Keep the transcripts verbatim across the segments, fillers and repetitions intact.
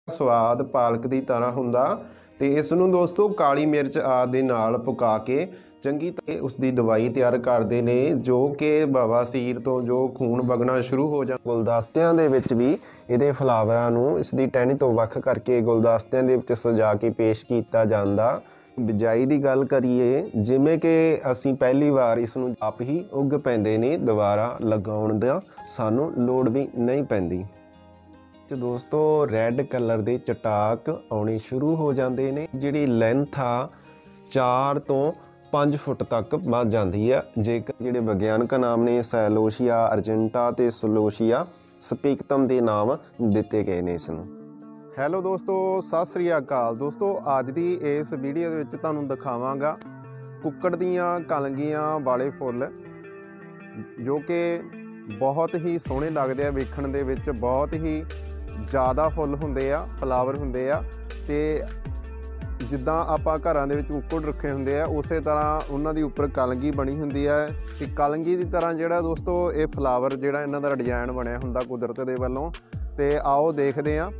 स्वाद पालक की तरह हुंदा ते इस नूं दोस्तों काली मिर्च आदि दे नाल पका के चंगी तरह उसकी दवाई तैयार करते हैं जो कि बवासीर तो जो खून वगना शुरू हो जाए। गुलदस्तियां दे विच भी इहदे फ्लावरां नूं इसदी टहनी तो वख करके गुलदस्तियां दे विच सजा के पेश किया जाता। बिजाई की गल करिए जिमें कि असी पहली बार इसनूं आप ही उग पैंदे ने, दोबारा लगाउण दा सानूं लोड़ भी नहीं पैंदी। दोस्तों रैड कलर के चटाक आने शुरू हो जाते हैं, जिहड़ी लेंथ आ चार तो पाँच फुट तक बढ़ जाती है। जेकर जिहड़े विग्यानक नाम ने सैलोशिया अर्जेंटा ते सलोशिया स्पीकतम के नाम दिते गए ने इसनूं। हैलो दोस्तों, सत श्री अकाल। दोस्तों अज की इस वीडियो दे विच तुहानूं दिखावांगा कुक्कड़ दीआं कलगियां वाले फुੱਲ जो कि बहुत ही सोहणे लगदे आ, वेखण दे विच बहुत ही ज़्यादा फुੱਲ हुंदे आ, फ्लावर हुंदे आ। ते जिद्दां आपां घरां दे विच कुक्कड़ रखे हुंदे आ उस तरह उन्हां दी उपर कलगी बनी हुंदी है। ते कलगी की तरह जिहड़ा दोस्तों ये फ्लावर जिहड़ा इन्हां दा डिजाइन बनिया हुंदा कुदरत दे वल्लों। ते आओ देखदे आ।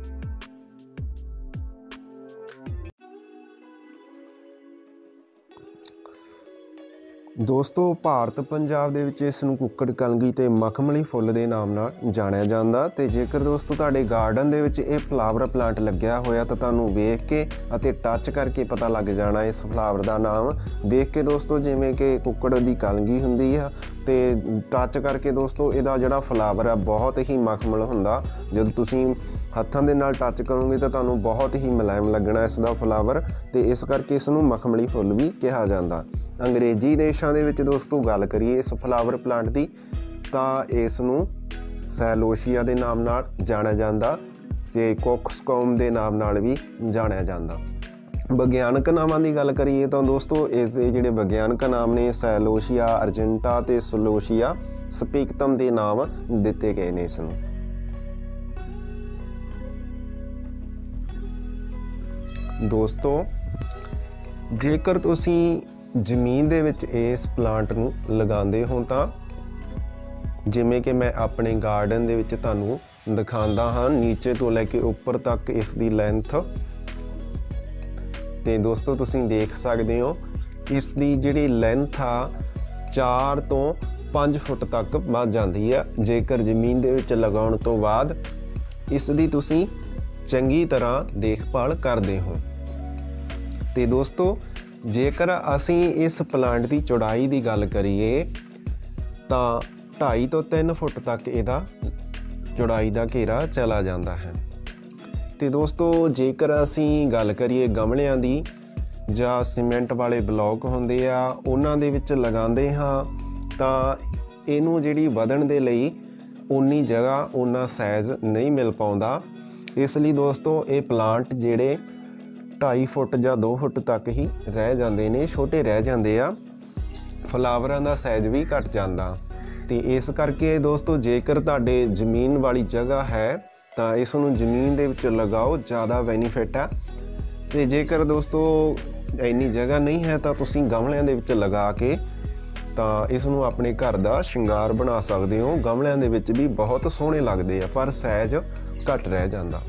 दोस्तों भारत पंजाब दे विच इस नूं कुक्कड़ कलगी ते मखमली फुੱਲ दे नाम नाल जाणिया जांदा। ते जेकर दोस्तों तुहाडे गार्डन दे विच ये फ्लावर प्लांट लग्या होया तो तुहानूं वेख के अते टच करके पता लग जाना इस फ्लावर दा नाम वेख के। दोस्तों जिवें कि कुक्कड़ दी कलगी हुंदी आ ते टच करके दोस्तों इहदा जिहड़ा फ्लावर है बहुत ही मखमल हुंदा। जदों तुसीं हत्थां दे नाल टच करोगे तो तुहानूं बहुत ही मुलायम लगना इसदा फ्लावर, ते इस करके इस नूं मखमली फुੱਲ भी कहा जाता। अंग्रेजी देशों के विच दोस्तों गल करिए इस फ्लावर प्लांट की तो इस नूं सैलोशिया के नाम नाल जाणिया जांदा ते कोक्सकॉम के नाम नाल भी जाणिया जांदा। विग्यानक नामां की गल करिए तो दोस्तों इस जिहड़े विग्यानक नाम ने सैलोशिया अर्जेंटा ते सलोशिया स्पीकतम के नाम दिते गए ने इस नूं। दोस्तों जेकर तुसीं ਜ਼ਮੀਨ ਦੇ ਵਿੱਚ ਇਸ ਪਲਾਂਟ ਨੂੰ ਲਗਾਉਂਦੇ ਹੋ ਤਾਂ ਜਿਵੇਂ ਕਿ ਮੈਂ ਆਪਣੇ ਗਾਰਡਨ ਦੇ ਵਿੱਚ ਤੁਹਾਨੂੰ ਦਿਖਾਉਂਦਾ ਹਾਂ ਨੀਚੇ ਤੋਂ ਲੈ ਕੇ ਉੱਪਰ ਤੱਕ ਇਸ ਦੀ ਲੈਂਥ। ਤੇ ਦੋਸਤੋ ਤੁਸੀਂ ਦੇਖ ਸਕਦੇ ਹੋ ਇਸ ਦੀ ਜਿਹੜੀ ਲੈਂਥ ਆ ਚਾਰ ਤੋਂ ਪੰਜ ਫੁੱਟ ਤੱਕ ਵੱਧ ਜਾਂਦੀ ਹੈ ਜੇਕਰ ਜ਼ਮੀਨ ਦੇ ਵਿੱਚ ਲਗਾਉਣ ਤੋਂ ਬਾਅਦ ਇਸ ਦੀ ਤੁਸੀਂ ਚੰਗੀ ਤਰ੍ਹਾਂ ਦੇਖਭਾਲ ਕਰਦੇ ਹੋ। ਤੇ ਦੋਸਤੋ जेकर असी इस प्लांट की चौड़ाई की गल करिए तो ढाई तो तीन फुट तक इहदा चौड़ाई का घेरा चला जाता है। तो दोस्तों जेकर असी गल करिए गमलियां दी जां सीमेंट वाले ब्लॉक हुंदे आ उन्हां दे विच लगांदे हाँ तो इनू जिहड़ी वधण दे लई उन्नी जगह उन्ना साइज़ नहीं मिल पाउंदा। इसलिए दोस्तों ये प्लांट जिहड़े ढाई फुट या दो फुट तक ही रह जाते हैं, छोटे रह जाते आ, फ्लावरां दा साइज भी घट जाता। तो इस करके दोस्तों जेकर तुहाडे जमीन वाली जगह है तो इस नूं जमीन दे विच लगाओ, ज़्यादा बेनीफिट है। तो जेकर दोस्तों इन्नी जगह नहीं है तो तुसीं गमलियां दे विच लगा के तो इस नूं अपने घर दा श्रृंगार बना सकते हो। गमलियां दे विच भी बहुत सोहणे लगदे आ पर साइज घट रह जाता।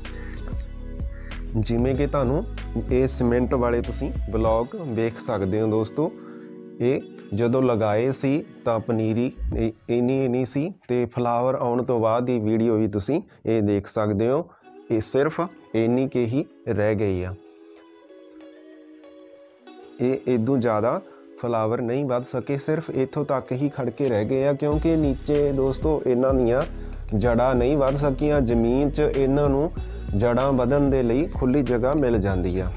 जिमें कि तुहानूं ये सीमेंट वाले तुसीं ब्लॉक वेख सकते हो। दोस्तों ये जदों लगाए सी तां पनीरी इन्नी इन्नी सी ते फ्लावर आउण तो बाद दी वीडियो भी तुसीं ये देख सकते हो, ये सिर्फ इन्नी के ही रह गई आ। ये इदों ज़्यादा फ्लावर नहीं वध सके, सिर्फ इत्थों तक ही खड़ के रह गए आ क्योंकि नीचे दोस्तों इन्हां दीआं जड़ां नहीं वध सकियां। जमीन च इन्हां नूं जड़ां वधण दे लई खुली जगह मिल जाती है।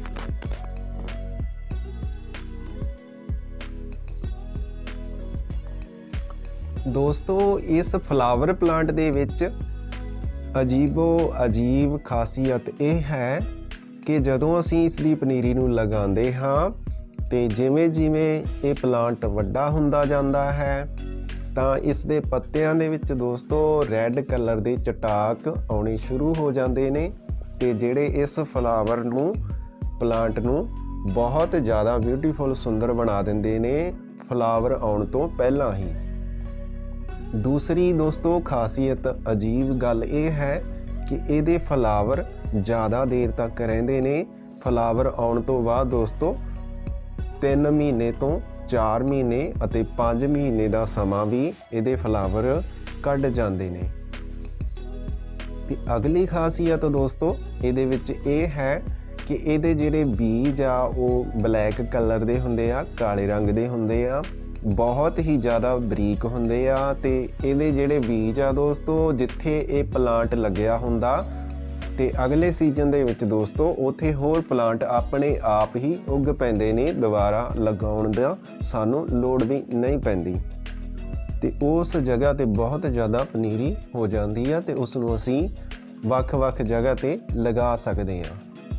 दोस्तों इस फ्लावर प्लांट दे विच अजीबो अजीब खासियत यह है कि जदों असीं इसदी पनीरी नूं लगांदे हाँ ते जिवें जिवें ये प्लांट वड्डा हुंदा जांदा है तो इस दे पत्तियां दे विच दोस्तों रैड कलर के चटाक आने शुरू हो जाते हैं ते जिहड़े इस फ्लावर नूं प्लांट नूं बहुत ज़्यादा ब्यूटीफुल सुंदर बना देंदे ने फ्लावर आउण तो पहलां ही। दूसरी दोस्तों खासियत अजीब गल ये है कि ਇਹਦੇ ਫਲਾਵਰ ज़्यादा देर तक ਰਹਿੰਦੇ ਨੇ। ਫਲਾਵਰ ਆਉਣ ਤੋਂ ਬਾਅਦ ਦੋਸਤੋ तीन महीने तो चार महीने ਅਤੇ पाँच महीने ਦਾ ਸਮਾਂ ਵੀ ਇਹਦੇ ਫਲਾਵਰ ਕੱਢ ਜਾਂਦੇ ਨੇ। ਤੇ ਅਗਲੀ ਖਾਸੀਅਤ ਦੋਸਤੋ ਇਹਦੇ ਵਿੱਚ ਇਹ ਹੈ ਕਿ ਇਹਦੇ ਜਿਹੜੇ ਬੀਜ ਆ ਉਹ ਬਲੈਕ ਕਲਰ ਦੇ ਹੁੰਦੇ ਆ, ਕਾਲੇ ਰੰਗ ਦੇ ਹੁੰਦੇ ਆ, बहुत ही ज़्यादा बरीक होंदे आ। ते इहदे जिहड़े बीज आ दोस्तों जिथे ये प्लांट लग्या हुंदा ते अगले सीजन दे विच दोस्तों उत्थे होर प्लांट अपने आप ही उग पैंदे ने, दोबारा लगाउण दा सानू लोड़ भी नहीं पैंदी। ते उस जगह ते बहुत ज़्यादा पनीरी हो जाती है ते उस नूं असीं वख-वख जगह ते लगा सकदे आ।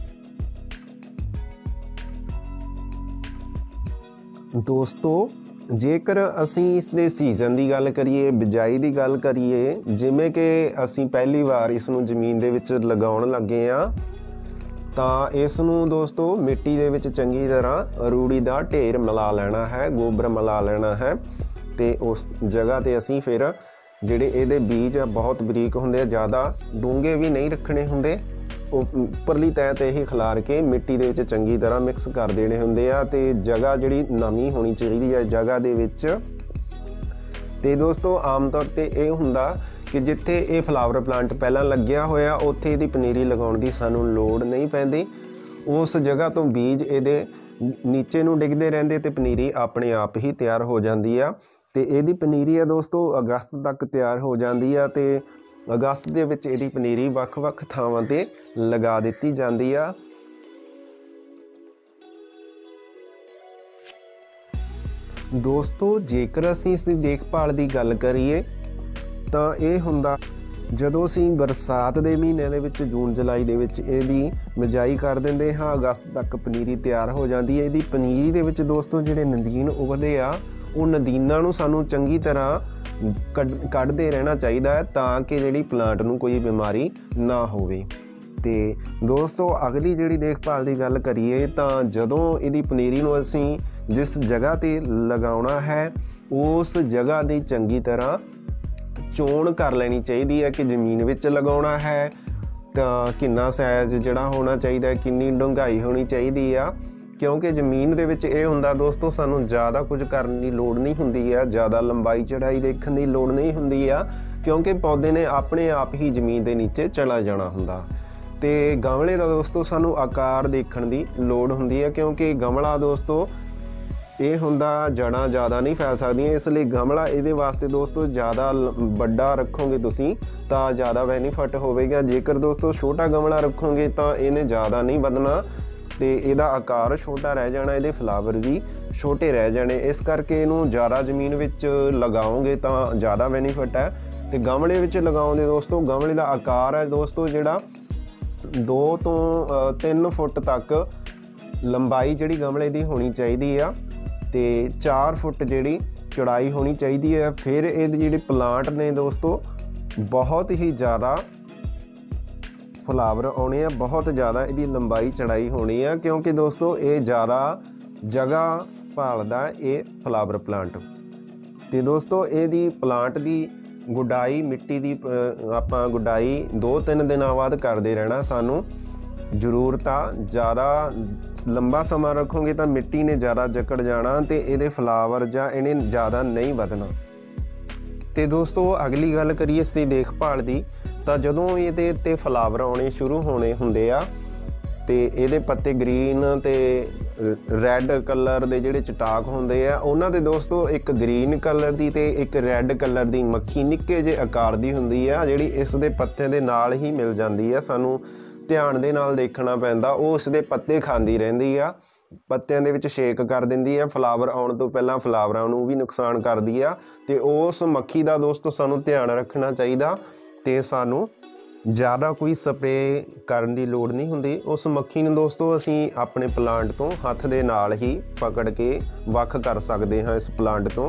दोस्तों जेकर असी इसके सीजन की गल करिए, बिजाई की गल करिए, जिमें कि असी पहली बार इसनूं जमीन दे विच लगाउण लगे हाँ तो इसनूं दोस्तों मिट्टी दे विच चंगी तरह रूड़ी का ढेर मिला लेना है, गोबर मिला लेना है। तो उस जगह ते असी फिर जिहड़े इहदे बीज बहुत बरीक हुंदे, ज़्यादा डूंगे भी नहीं रखने हुंदे, उपरली तह ते ही खिलार के मिट्टी दे विच चंगी तरह मिक्स कर देने हुंदे आ। ते जगह जिहड़ी नमी होनी चाहिए है जगह दे विच। ते दोस्तों आम तौर ते ये हुंदा कि जिथे ये फ्लावर प्लांट पहला लग्या होया उत्थे इहदी पनीरी लगाउण दी सानू लोड़ नहीं पैंदी। उस जगह तो बीज इहदे नीचे नूं डिगदे रहिंदे ते पनीरी अपने आप ही तैयार हो जाती है। ते इहदी पनीरी है दोस्तों अगस्त तक तैयार हो जाती है। ते अगस्त दे विच इहदी पनीरी वख-वख थावां ते लगा दित्ती जाती है। दोस्तों जेकर असीं इसकी देखभाल की गल करिए तो ये हुंदा जदों असीं बरसात के महीनों दे विच जून जुलाई दे विच इहदी बिजाई कर दिंदे हाँ, अगस्त तक पनीरी तैयार हो जाती है। इहदी पनीरी दे विच दोस्तों जिहड़े नदीन उगदे आ वो नदीनां नूं सानूं चंगी तरह कढ़ते रहना चाहिए है ताकि जिहड़ी प्लांट नूं कोई बीमारी ना होवे। ते दोस्तों अगली जिहड़ी देखभाल की गल करिए तो जदों इहदी पनीरी नूं असीं जिस जगह ते लगाउणा है उस जगह की चंगी तरह चोण कर लेनी चाहिए है कि जमीन विच लगाउणा है तो कितना साइज जिहड़ा होना चाहिए, कितनी डूंघाई होनी चाहिए आ। क्योंकि जमीन दे विच ये हुंदा दोस्तों सानू ज़्यादा कुछ करने की लोड़ नहीं हुंदी है, ज़्यादा लंबाई चढ़ाई देखने की लोड़ नहीं हुंदी है, क्योंकि पौधे ने अपने आप ही जमीन के नीचे चला जाना हुंदा। ते गमले का दोस्तों सानू आकार देखने की लोड़ हुंदी है, क्योंकि गमला दोस्तों ये हुंदा जड़ां ज़्यादा नहीं फैल सकदियां, इसलिए गमला इहदे वास्ते दोस्तों ज़्यादा बड़ा रखोगे तुसीं तो ज़्यादा बेनीफिट होवेगा। जेकर दोस्तों छोटा गमला रखोगे तो इन्हें ज़्यादा नहीं बदना तो इहदा आकार छोटा रह जाना, इहदे फ्लावर भी छोटे रह जाने। इस करके इनू ज़्यादा जमीन विच लगाओगे तो ज़्यादा बेनीफिट है। तो गमले विच लगाओगे दोस्तों गमले का आकार है दोस्तों जिहड़ा दो तो तीन फुट तक लंबाई जिहड़ी गमले की होनी चाहिए आ, तो चार फुट जिहड़ी चौड़ाई होनी चाहिए है। फिर ये जिहड़े प्लांट ने दोस्तों बहुत ही ज़्यादा फ्लावर आने हैं, बहुत ज़्यादा इसकी लंबाई चढ़ाई होनी है, क्योंकि दोस्तों ये ज़्यादा जगह भालदा ये फ्लावर प्लांट। तो दोस्तों यदी प्लांट की गुडाई मिट्टी की आपां गुडाई दो तीन दिनों बाद करते रहना सानू जरूरत आ। ज़्यादा लंबा समा रखोगे तो मिट्टी ने ज़्यादा जकड़ जाना तो ये फ्लावर जा इन्हें ज़्यादा नहीं बदना। तो दोस्तों अगली गल करिए इसकी देखभाल की तो जदों ये ते फ्लावर आने शुरू होने होंदे आ तो ये पत्ते ग्रीन तो रैड कलर के जोड़े चटाक होंदे आ उन्हां दे दोस्तों एक ग्रीन कलर की तो एक रैड कलर की मक्खी निक्के जे आकार की हुंदी आ जिहड़ी इस दे पत्ते दे नाल ही मिल जाती है। सानू ध्यान दे नाल देखना पैंदा, वो उसदे पत्ते खांदी रहिंदी आ, पत्तियां दे विच शेक कर दिंदी है, फ्लावर आउण तो पहलां फ्लावरां नूं भी नुकसान करदी आ। ते उस मक्खी दा दोस्तों सानू ध्यान रखना चाहिए ते सानू ज़्यादा कोई स्प्रे करन दी लोड़ नहीं हुंदी। उस मक्खी नूं दोस्तों असीं अपने प्लांट तो हत्थ दे नाल ही पकड़ के वख कर सकते हाँ इस प्लांट तो।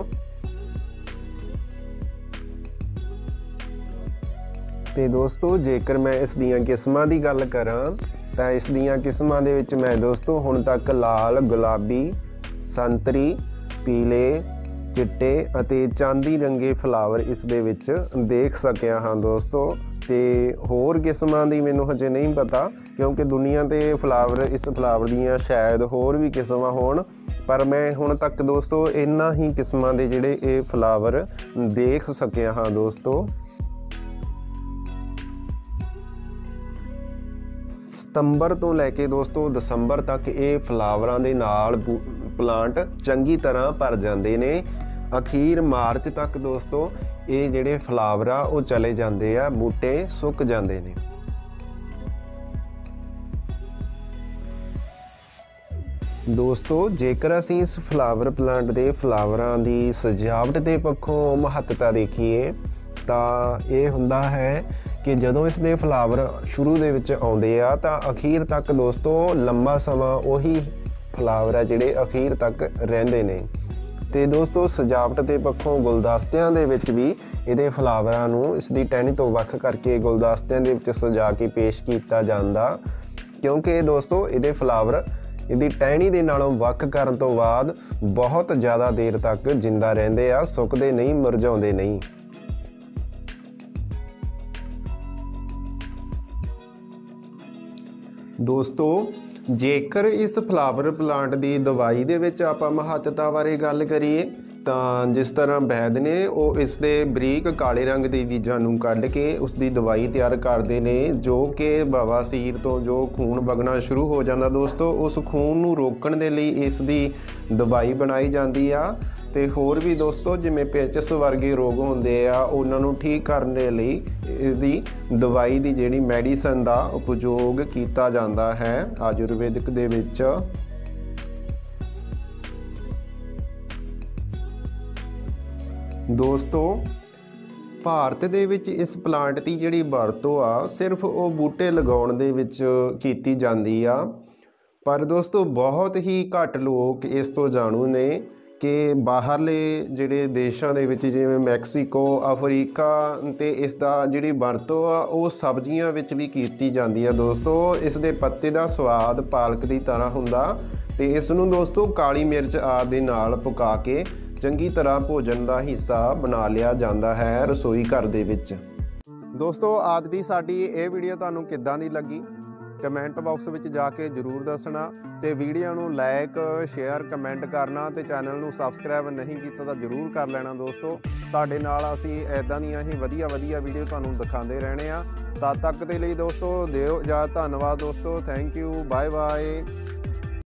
ते दोस्तों जेकर मैं इस दियां किस्मां दी गल करां तो इस दियां किस्मां दे विच मैं दोस्तों हुण तक लाल, गुलाबी, संतरी, पीले, चिट्टे अते चांदी रंगे फ्लावर इस दे विच देख सकिया हाँ दोस्तों। ਤੇ ਹੋਰ ਕਿਸਮਾਂ ਦੀ ਮੈਨੂੰ ਹਜੇ ਨਹੀਂ ਪਤਾ, ਕਿਉਂਕਿ ਦੁਨੀਆ ਤੇ ਫਲਾਵਰ ਇਸ ਫਲਾਵਰ ਦੀਆਂ ਸ਼ਾਇਦ ਹੋਰ ਵੀ ਕਿਸਮਾਂ ਹੋਣ, ਪਰ ਮੈਂ ਹੁਣ ਤੱਕ ਦੋਸਤੋ ਇਹਨਾਂ ਹੀ ਕਿਸਮਾਂ ਦੇ ਜਿਹੜੇ ਇਹ ਫਲਾਵਰ ਦੇਖ ਸਕਿਆ ਹਾਂ ਦੋਸਤੋ। ਸਤੰਬਰ ਤੋਂ ਲੈ ਕੇ ਦੋਸਤੋ ਦਸੰਬਰ ਤੱਕ ਇਹ ਫਲਾਵਰਾਂ ਦੇ ਨਾਲ ਪਲਾਂਟ ਚੰਗੀ ਤਰ੍ਹਾਂ ਭਰ ਜਾਂਦੇ ਨੇ। ਅਖੀਰ ਮਾਰਚ ਤੱਕ ਦੋਸਤੋ ਇਹ ਜਿਹੜੇ ਫਲਾਵਰ ਆ ਉਹ ਚਲੇ ਜਾਂਦੇ ਆ, ਬੂਟੇ ਸੁੱਕ ਜਾਂਦੇ ਨੇ। ਦੋਸਤੋ ਜੇਕਰ ਅਸੀਂ ਇਸ ਫਲਾਵਰ ਪਲਾਂਟ ਦੇ ਫਲਾਵਰਾਂ ਦੀ ਸਜਾਵਟ ਦੇ ਪੱਖੋਂ ਮਹੱਤਤਾ ਦੇਖੀਏ ਤਾਂ ਇਹ ਹੁੰਦਾ ਹੈ ਕਿ ਜਦੋਂ ਇਸ ਦੇ ਫਲਾਵਰ ਸ਼ੁਰੂ ਦੇ ਵਿੱਚ ਆਉਂਦੇ ਆ ਤਾਂ ਅਖੀਰ ਤੱਕ ਦੋਸਤੋ ਲੰਬਾ ਸਮਾਂ ਉਹੀ ਫਲਾਵਰ ਆ ਜਿਹੜੇ ਅਖੀਰ ਤੱਕ ਰਹਿੰਦੇ ਨੇ। ਤੇ ਦੋਸਤੋ ਸਜਾਵਟ ਦੇ ਪੱਖੋਂ ਗੁਲਦਸਤਿਆਂ ਦੇ ਵਿੱਚ ਵੀ ਇਹਦੇ ਫਲਾਵਰਾਂ ਨੂੰ ਇਸ ਦੀ ਟਹਿਣੀ ਤੋਂ ਵੱਖ ਕਰਕੇ ਗੁਲਦਸਤਿਆਂ ਦੇ ਵਿੱਚ ਸਜਾ ਕੇ ਪੇਸ਼ ਕੀਤਾ ਜਾਂਦਾ, ਕਿਉਂਕਿ ਦੋਸਤੋ ਇਹਦੇ ਫਲਾਵਰ ਇਹਦੀ ਟਹਿਣੀ ਦੇ ਨਾਲੋਂ ਵੱਖ ਕਰਨ ਤੋਂ ਬਾਅਦ ਬਹੁਤ ਜ਼ਿਆਦਾ ਦੇਰ ਤੱਕ ਜਿੰਦਾ ਰਹਿੰਦੇ ਆ, ਸੁੱਕਦੇ ਨਹੀਂ, ਮੁਰਝਾਉਂਦੇ ਨਹੀਂ। ਦੋਸਤੋ ਜੇਕਰ ਇਸ ਫਲਾਵਰ ਪਲਾਂਟ ਦੀ ਦਵਾਈ ਦੇ ਵਿੱਚ ਆਪਾਂ ਮਹੱਤਤਾ ਬਾਰੇ ਗੱਲ ਕਰੀਏ ਤਾਂ ਜਿਸ ਤਰ੍ਹਾਂ ਵੈਦ ਨੇ ਉਹ ਇਸ ਦੇ ਬਰੀਕ ਕਾਲੇ ਰੰਗ ਦੇ ਬੀਜਾਂ ਨੂੰ ਕੱਢ ਕੇ ਉਸ ਦੀ ਦਵਾਈ ਤਿਆਰ ਕਰਦੇ ਨੇ, ਜੋ ਕਿ ਬਵਾਸੀਰ ਤੋਂ ਜੋ ਖੂਨ ਵਗਣਾ ਸ਼ੁਰੂ ਹੋ ਜਾਂਦਾ ਦੋਸਤੋ, ਉਸ ਖੂਨ ਨੂੰ ਰੋਕਣ ਦੇ ਲਈ ਇਸ ਦੀ ਦਵਾਈ ਬਣਾਈ ਜਾਂਦੀ ਆ। ਤੇ ਹੋਰ ਵੀ ਦੋਸਤੋ ਜਿਵੇਂ ਪੇਚਿਸ ਵਰਗੇ ਰੋਗ ਹੁੰਦੇ ਆ ਉਹਨਾਂ ਨੂੰ ਠੀਕ ਕਰਨ ਦੇ ਲਈ ਇਹਦੀ ਦਵਾਈ ਦੀ ਜਿਹੜੀ ਮੈਡੀਸਨ ਦਾ ਉਪਯੋਗ ਕੀਤਾ ਜਾਂਦਾ ਹੈ ਆਯੁਰਵੈਦਿਕ ਦੇ ਵਿੱਚ। ਦੋਸਤੋ ਭਾਰਤ ਦੇ ਵਿੱਚ ਇਸ ਪਲਾਂਟ ਦੀ ਜਿਹੜੀ ਵਰਤੋਂ ਆ ਸਿਰਫ ਉਹ ਬੂਟੇ ਲਗਾਉਣ ਦੇ ਵਿੱਚ ਕੀਤੀ ਜਾਂਦੀ ਆ, ਪਰ ਦੋਸਤੋ ਬਹੁਤ ਹੀ ਘੱਟ ਲੋਕ ਇਸ ਤੋਂ ਜਾਣੂ ਨੇ ਕਿ ਬਾਹਰਲੇ ਜਿਹੜੇ ਦੇਸ਼ਾਂ ਦੇ ਵਿੱਚ ਜਿਵੇਂ ਮੈਕਸੀਕੋ, ਅਫਰੀਕਾ ਤੇ ਇਸ ਦਾ ਜਿਹੜੀ ਵਰਤੋਂ ਆ ਉਹ ਸਬਜ਼ੀਆਂ ਵਿੱਚ ਵੀ ਕੀਤੀ ਜਾਂਦੀ ਆ ਦੋਸਤੋ। ਇਸ ਦੇ ਪੱਤੇ ਦਾ ਸਵਾਦ ਪਾਲਕ ਦੀ ਤਰ੍ਹਾਂ ਹੁੰਦਾ ਤੇ ਇਸ ਨੂੰ ਦੋਸਤੋ ਕਾਲੀ ਮਿਰਚ ਆਦਿ ਦੇ ਨਾਲ ਪਕਾ ਕੇ ਚੰਗੀ ਤਰ੍ਹਾਂ ਭੋਜਨ ਦਾ ਹਿੱਸਾ ਬਣਾ ਲਿਆ ਜਾਂਦਾ ਹੈ ਰਸੋਈ ਘਰ ਦੇ ਵਿੱਚ। ਦੋਸਤੋ ਅੱਜ ਦੀ ਸਾਡੀ ਇਹ ਵੀਡੀਓ ਤੁਹਾਨੂੰ ਕਿੱਦਾਂ ਦੀ ਲੱਗੀ ਕਮੈਂਟ ਬਾਕਸ ਵਿੱਚ ਜਾ ਕੇ ਜ਼ਰੂਰ ਦੱਸਣਾ, ਤੇ ਵੀਡੀਓ ਨੂੰ ਲਾਈਕ ਸ਼ੇਅਰ ਕਮੈਂਟ ਕਰਨਾ, ਤੇ ਚੈਨਲ ਨੂੰ ਸਬਸਕ੍ਰਾਈਬ ਨਹੀਂ ਕੀਤਾ ਤਾਂ ਜ਼ਰੂਰ ਕਰ ਲੈਣਾ ਦੋਸਤੋ। ਤੁਹਾਡੇ ਨਾਲ ਅਸੀਂ ਇੱਦਾਂ ਦੀਆਂ ਹੀ ਵਧੀਆ ਵਧੀਆ ਵੀਡੀਓ ਤੁਹਾਨੂੰ ਦਿਖਾਉਂਦੇ ਰਹਿਣੇ ਆ। ਤਦ ਤੱਕ ਦੇ ਲਈ ਦੋਸਤੋ ਦਿਓ ਇਜਾਜ਼ਤ। ਧੰਨਵਾਦ ਦੋਸਤੋ, ਥੈਂਕ ਯੂ, ਬਾਏ ਬਾਏ।